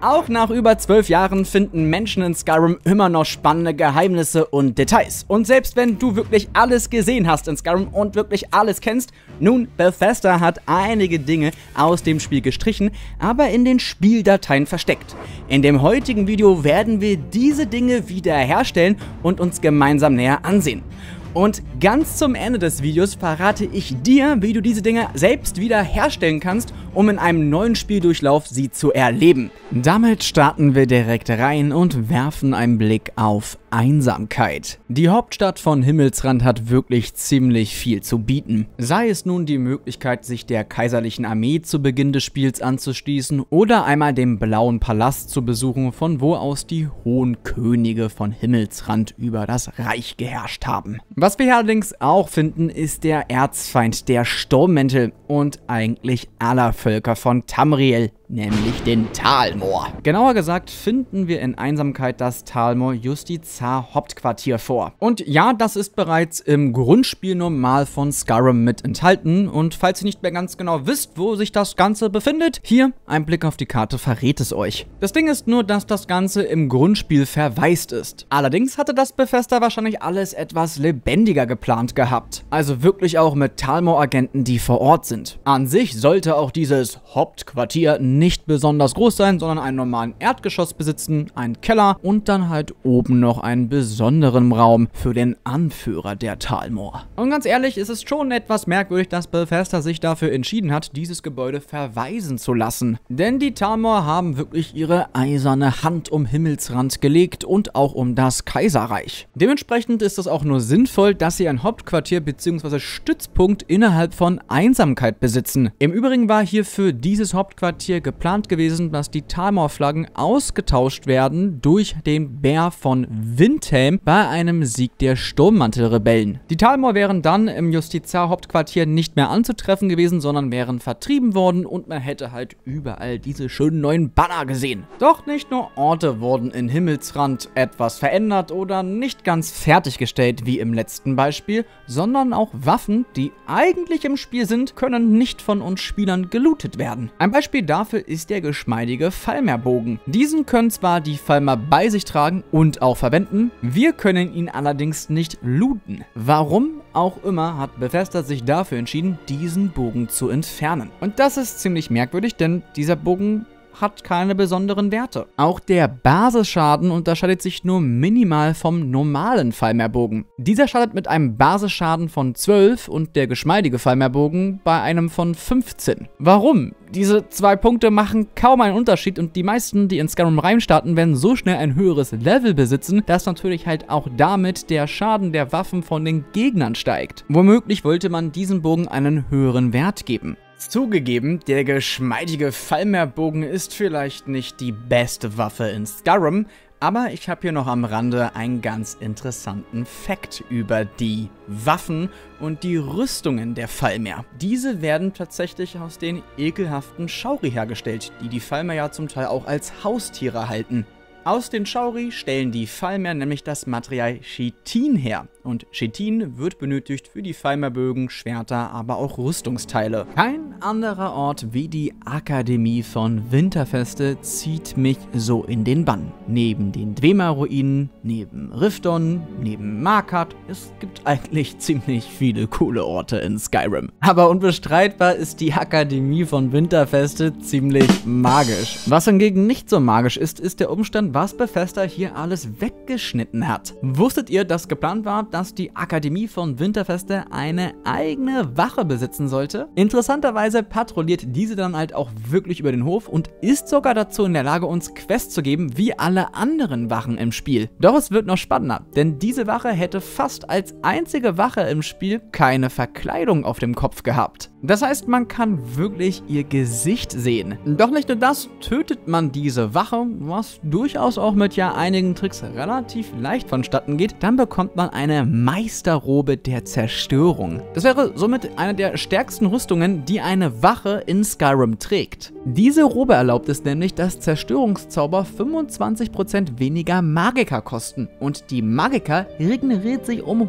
Auch nach über 12 Jahren finden Menschen in Skyrim immer noch spannende Geheimnisse und Details. Und selbst wenn du wirklich alles gesehen hast in Skyrim und wirklich alles kennst, nun, Bethesda hat einige Dinge aus dem Spiel gestrichen, aber in den Spieldateien versteckt. In dem heutigen Video werden wir diese Dinge wiederherstellen und uns gemeinsam näher ansehen. Und ganz zum Ende des Videos verrate ich dir, wie du diese Dinge selbst wieder herstellen kannst, um in einem neuen Spieldurchlauf sie zu erleben. Damit starten wir direkt rein und werfen einen Blick auf Einsamkeit. Die Hauptstadt von Himmelsrand hat wirklich ziemlich viel zu bieten. Sei es nun die Möglichkeit, sich der kaiserlichen Armee zu Beginn des Spiels anzuschließen oder einmal den Blauen Palast zu besuchen, von wo aus die hohen Könige von Himmelsrand über das Reich geherrscht haben. Was wir hier allerdings auch finden, ist der Erzfeind, der Sturmmäntel und eigentlich aller Völker von Tamriel, nämlich den Talmor. Genauer gesagt finden wir in Einsamkeit das Talmor Justizar Hauptquartier vor. Und ja, das ist bereits im Grundspiel normal von Skyrim mit enthalten. Und falls ihr nicht mehr ganz genau wisst, wo sich das Ganze befindet, hier ein Blick auf die Karte verrät es euch. Das Ding ist nur, dass das Ganze im Grundspiel verwaist ist. Allerdings hatte das Bethesda wahrscheinlich alles etwas lebendiger geplant gehabt. Also wirklich auch mit Talmor-Agenten, die vor Ort sind. An sich sollte auch dieses Hauptquartier nicht besonders groß sein, sondern einen normalen Erdgeschoss besitzen, einen Keller und dann halt oben noch einen besonderen Raum für den Anführer der Talmor. Und ganz ehrlich, ist es schon etwas merkwürdig, dass Bethesda sich dafür entschieden hat, dieses Gebäude verwaisen zu lassen. Denn die Talmor haben wirklich ihre eiserne Hand um Himmelsrand gelegt und auch um das Kaiserreich. Dementsprechend ist es auch nur sinnvoll, dass sie ein Hauptquartier bzw. Stützpunkt innerhalb von Einsamkeit besitzen. Im Übrigen war hier für dieses Hauptquartier geplant gewesen, dass die Talmor-Flaggen ausgetauscht werden durch den Bär von Windhelm bei einem Sieg der Sturmmantelrebellen. Die Talmor wären dann im Justizar-Hauptquartier nicht mehr anzutreffen gewesen, sondern wären vertrieben worden und man hätte halt überall diese schönen neuen Banner gesehen. Doch nicht nur Orte wurden in Himmelsrand etwas verändert oder nicht ganz fertiggestellt wie im letzten Beispiel, sondern auch Waffen, die eigentlich im Spiel sind, können nicht von uns Spielern gelootet werden. Ein Beispiel dafür ist der geschmeidige Falmerbogen. Diesen können zwar die Falmer bei sich tragen und auch verwenden, wir können ihn allerdings nicht looten. Warum auch immer hat Bethesda sich dafür entschieden, diesen Bogen zu entfernen. Und das ist ziemlich merkwürdig, denn dieser Bogen hat keine besonderen Werte. Auch der Basisschaden unterscheidet sich nur minimal vom normalen Falmerbogen. Dieser startet mit einem Basisschaden von 12 und der geschmeidige Falmerbogen bei einem von 15. Warum? Diese 2 Punkte machen kaum einen Unterschied und die meisten, die in Skyrim reinstarten, werden so schnell ein höheres Level besitzen, dass natürlich halt auch damit der Schaden der Waffen von den Gegnern steigt. Womöglich wollte man diesem Bogen einen höheren Wert geben. Zugegeben, der geschmeidige Falmerbogen ist vielleicht nicht die beste Waffe in Skyrim, aber ich habe hier noch am Rande einen ganz interessanten Fakt über die Waffen und die Rüstungen der Falmer. Diese werden tatsächlich aus den ekelhaften Schauri hergestellt, die die Falmer ja zum Teil auch als Haustiere halten. Aus den Schauri stellen die Falmer nämlich das Material Chitin her. Und Chitin wird benötigt für die Falmerbögen, Schwerter, aber auch Rüstungsteile. Kein anderer Ort wie die Akademie von Winterfeste zieht mich so in den Bann. Neben den Dwemer-Ruinen, neben Rifton, neben Markarth, es gibt eigentlich ziemlich viele coole Orte in Skyrim. Aber unbestreitbar ist die Akademie von Winterfeste ziemlich magisch. Was hingegen nicht so magisch ist, ist der Umstand, was Bethesda hier alles weggeschnitten hat. Wusstet ihr, dass geplant war, dass die Akademie von Winterfeste eine eigene Wache besitzen sollte? Interessanterweise patrouilliert diese dann halt auch wirklich über den Hof und ist sogar dazu in der Lage, uns Quests zu geben, wie alle anderen Wachen im Spiel. Doch es wird noch spannender, denn diese Wache hätte fast als einzige Wache im Spiel keine Verkleidung auf dem Kopf gehabt. Das heißt, man kann wirklich ihr Gesicht sehen. Doch nicht nur das, tötet man diese Wache, was durchaus auch mit ja einigen Tricks relativ leicht vonstatten geht, dann bekommt man eine Meisterrobe der Zerstörung. Das wäre somit eine der stärksten Rüstungen, die eine Wache in Skyrim trägt. Diese Robe erlaubt es nämlich, dass Zerstörungszauber 25% weniger Magika kosten und die Magika regeneriert sich um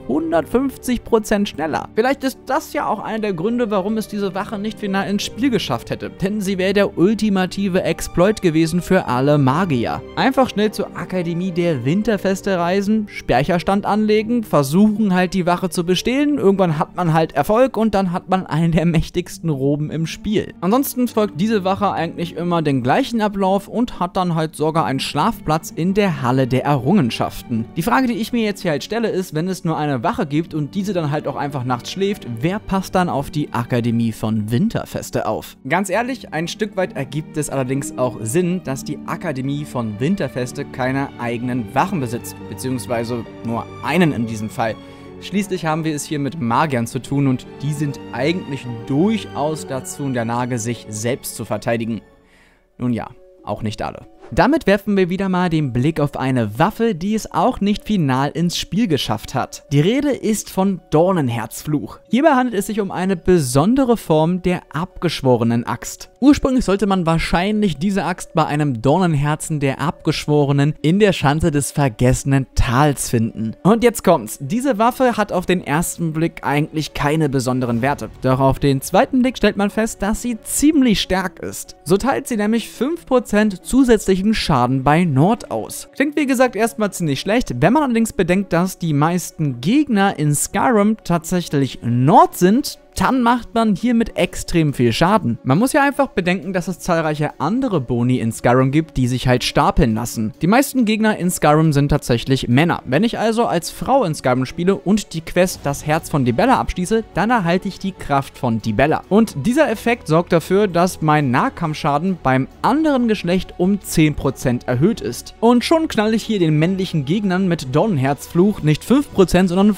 150% schneller. Vielleicht ist das ja auch einer der Gründe, warum es diese Wache nicht final ins Spiel geschafft hätte, denn sie wäre der ultimative Exploit gewesen für alle Magier. Einfach schnell zur Akademie der Winterfeste reisen, Speicherstand anlegen, versuchen halt die Wache zu bestehlen, irgendwann hat man halt Erfolg und dann hat man eine der mächtigsten Roben im Spiel. Ansonsten folgt diese Wache eigentlich immer den gleichen Ablauf und hat dann halt sogar einen Schlafplatz in der Halle der Errungenschaften. Die Frage, die ich mir jetzt hier halt stelle, ist, wenn es nur eine Wache gibt und diese dann halt auch einfach nachts schläft, wer passt dann auf die Akademie von Winterfeste auf? Ganz ehrlich, ein Stück weit ergibt es allerdings auch Sinn, dass die Akademie von Winterfeste keine eigenen Wachen besitzt, beziehungsweise nur einen in diesem Fall. Schließlich haben wir es hier mit Magiern zu tun und die sind eigentlich durchaus dazu in der Lage, sich selbst zu verteidigen. Nun ja, auch nicht alle. Damit werfen wir wieder mal den Blick auf eine Waffe, die es auch nicht final ins Spiel geschafft hat. Die Rede ist von Dornenherzfluch. Hierbei handelt es sich um eine besondere Form der abgeschworenen Axt. Ursprünglich sollte man wahrscheinlich diese Axt bei einem Dornenherzen der Abgeschworenen in der Schanze des vergessenen Tals finden. Und jetzt kommt's. Diese Waffe hat auf den ersten Blick eigentlich keine besonderen Werte. Doch auf den zweiten Blick stellt man fest, dass sie ziemlich stark ist. So teilt sie nämlich 5% zusätzlichen Schaden bei Nord aus. Klingt wie gesagt erstmal ziemlich schlecht, wenn man allerdings bedenkt, dass die meisten Gegner in Skyrim tatsächlich Nord sind, dann macht man hiermit extrem viel Schaden. Man muss ja einfach bedenken, dass es zahlreiche andere Boni in Skyrim gibt, die sich halt stapeln lassen. Die meisten Gegner in Skyrim sind tatsächlich Männer. Wenn ich also als Frau in Skyrim spiele und die Quest Das Herz von Dibella abschließe, dann erhalte ich die Kraft von Dibella. Und dieser Effekt sorgt dafür, dass mein Nahkampfschaden beim anderen Geschlecht um 10% erhöht ist. Und schon knall ich hier den männlichen Gegnern mit Dornenherzfluch nicht 5%, sondern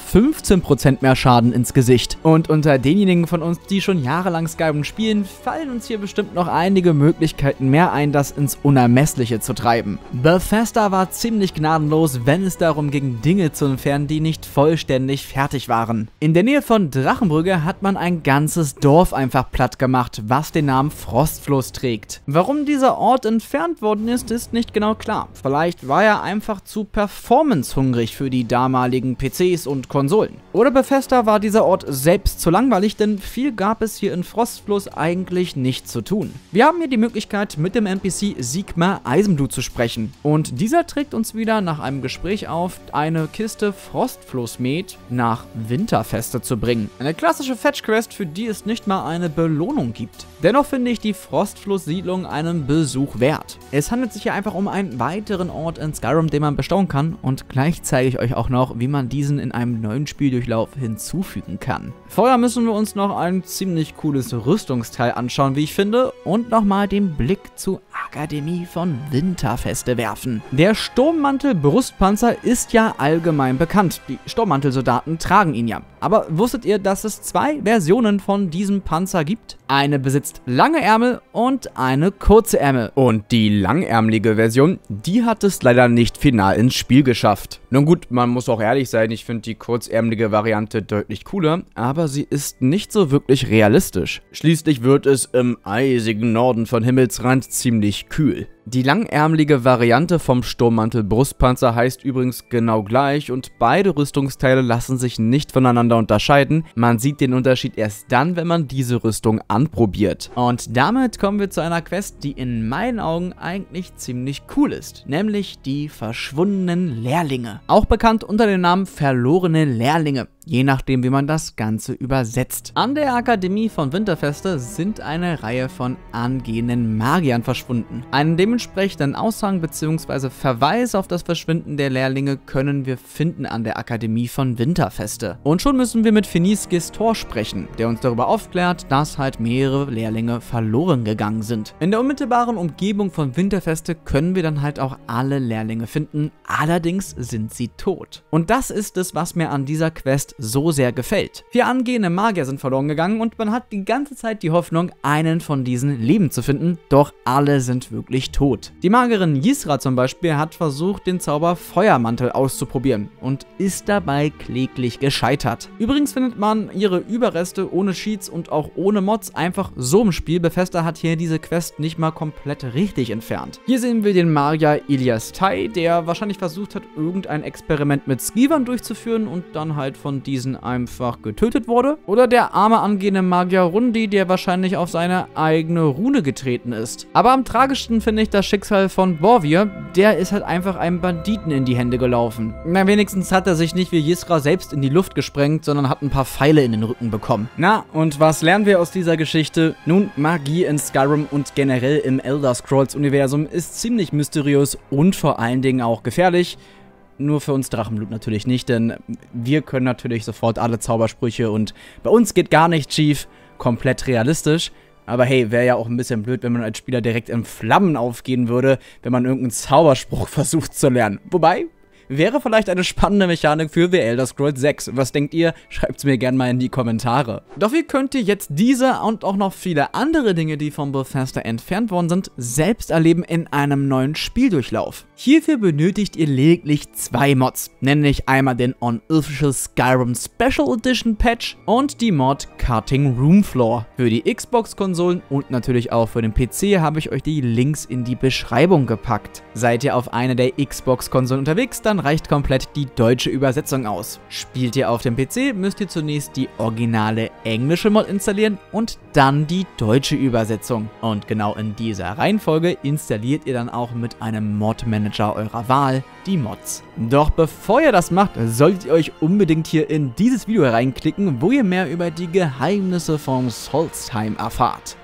15% mehr Schaden ins Gesicht. Und unter denjenigen von uns, die schon jahrelang Skyrim spielen, fallen uns hier bestimmt noch einige Möglichkeiten mehr ein, das ins Unermessliche zu treiben. Bethesda war ziemlich gnadenlos, wenn es darum ging, Dinge zu entfernen, die nicht vollständig fertig waren. In der Nähe von Drachenbrücke hat man ein ganzes Dorf einfach platt gemacht, was den Namen Frostfluss trägt. Warum dieser Ort entfernt worden ist, ist nicht genau klar. Vielleicht war er einfach zu performancehungrig für die damaligen PCs und Konsolen. Oder Bethesda war dieser Ort selbst zu langweilig, denn viel gab es hier in Frostfluss eigentlich nicht zu tun. Wir haben hier die Möglichkeit, mit dem NPC Sigmar Eisenblut zu sprechen. Und dieser trägt uns wieder nach einem Gespräch auf, eine Kiste Frostfluss-Met nach Winterfeste zu bringen. Eine klassische Fetch-Quest, für die es nicht mal eine Belohnung gibt. Dennoch finde ich die Frostfluss-Siedlung einen Besuch wert. Es handelt sich hier einfach um einen weiteren Ort in Skyrim, den man bestaunen kann, und gleich zeige ich euch auch noch, wie man diesen in einem neuen Spieldurchlauf hinzufügen kann. Vorher müssen wir uns noch ein ziemlich cooles Rüstungsteil anschauen, wie ich finde, und nochmal den Blick zur Akademie von Winterfeste werfen. Der Sturmmantel-Brustpanzer ist ja allgemein bekannt. Die Sturmmantelsoldaten tragen ihn ja. Aber wusstet ihr, dass es 2 Versionen von diesem Panzer gibt? Eine besitzt lange Ärmel und eine kurze Ärmel. Und die langärmelige Version, die hat es leider nicht final ins Spiel geschafft. Nun gut, man muss auch ehrlich sein, ich finde die kurzärmelige Variante deutlich cooler, aber sie ist nicht so wirklich realistisch. Schließlich wird es im eisigen Norden von Himmelsrand ziemlich kühl. Die langärmelige Variante vom Sturmmantel-Brustpanzer heißt übrigens genau gleich und beide Rüstungsteile lassen sich nicht voneinander unterscheiden. Man sieht den Unterschied erst dann, wenn man diese Rüstung anprobiert. Und damit kommen wir zu einer Quest, die in meinen Augen eigentlich ziemlich cool ist, nämlich die verschwundenen Lehrlinge. Auch bekannt unter dem Namen verlorene Lehrlinge, je nachdem wie man das Ganze übersetzt. An der Akademie von Winterfeste sind eine Reihe von angehenden Magiern verschwunden. Einen dementsprechenden Aushang bzw. Verweis auf das Verschwinden der Lehrlinge können wir finden an der Akademie von Winterfeste. Und schon müssen wir mit Finis Gestor sprechen, der uns darüber aufklärt, dass halt mehrere Lehrlinge verloren gegangen sind. In der unmittelbaren Umgebung von Winterfeste können wir dann halt auch alle Lehrlinge finden, allerdings sind sie tot. Und das ist es, was mir an dieser Quest so sehr gefällt. 4 angehende Magier sind verloren gegangen und man hat die ganze Zeit die Hoffnung, einen von diesen lebend zu finden, doch alle sind wirklich tot. tot. Die Magierin Ysra zum Beispiel hat versucht, den Zauber Feuermantel auszuprobieren und ist dabei kläglich gescheitert. Übrigens findet man ihre Überreste ohne Cheats und auch ohne Mods einfach so im Spiel. Bethesda hat hier diese Quest nicht mal komplett richtig entfernt. Hier sehen wir den Magier Ilias Tai, der wahrscheinlich versucht hat, irgendein Experiment mit Skivern durchzuführen und dann halt von diesen einfach getötet wurde. Oder der arme angehende Magier Rundi, der wahrscheinlich auf seine eigene Rune getreten ist. Aber am tragischsten finde ich das Schicksal von Borvir. Der ist halt einfach einem Banditen in die Hände gelaufen. Na, wenigstens hat er sich nicht wie Ysra selbst in die Luft gesprengt, sondern hat ein paar Pfeile in den Rücken bekommen. Na, und was lernen wir aus dieser Geschichte? Nun, Magie in Skyrim und generell im Elder Scrolls-Universum ist ziemlich mysteriös und vor allen Dingen auch gefährlich. Nur für uns Drachenblut natürlich nicht, denn wir können natürlich sofort alle Zaubersprüche und bei uns geht gar nichts schief, komplett realistisch. Aber hey, wäre ja auch ein bisschen blöd, wenn man als Spieler direkt in Flammen aufgehen würde, wenn man irgendeinen Zauberspruch versucht zu lernen. Wobei, wäre vielleicht eine spannende Mechanik für The Elder Scrolls 6. Was denkt ihr? Schreibt es mir gerne mal in die Kommentare. Doch wie könnt ihr jetzt diese und auch noch viele andere Dinge, die von Bethesda entfernt worden sind, selbst erleben in einem neuen Spieldurchlauf? Hierfür benötigt ihr lediglich 2 Mods, nämlich einmal den Unofficial Skyrim Special Edition Patch und die Mod Cutting Room Floor. Für die Xbox-Konsolen und natürlich auch für den PC habe ich euch die Links in die Beschreibung gepackt. Seid ihr auf einer der Xbox-Konsolen unterwegs, dann reicht komplett die deutsche Übersetzung aus. Spielt ihr auf dem PC, müsst ihr zunächst die originale englische Mod installieren und dann die deutsche Übersetzung. Und genau in dieser Reihenfolge installiert ihr dann auch mit einem Mod-Manager eurer Wahl die Mods. Doch bevor ihr das macht, solltet ihr euch unbedingt hier in dieses Video reinklicken, wo ihr mehr über die Geheimnisse von Solstheim erfahrt.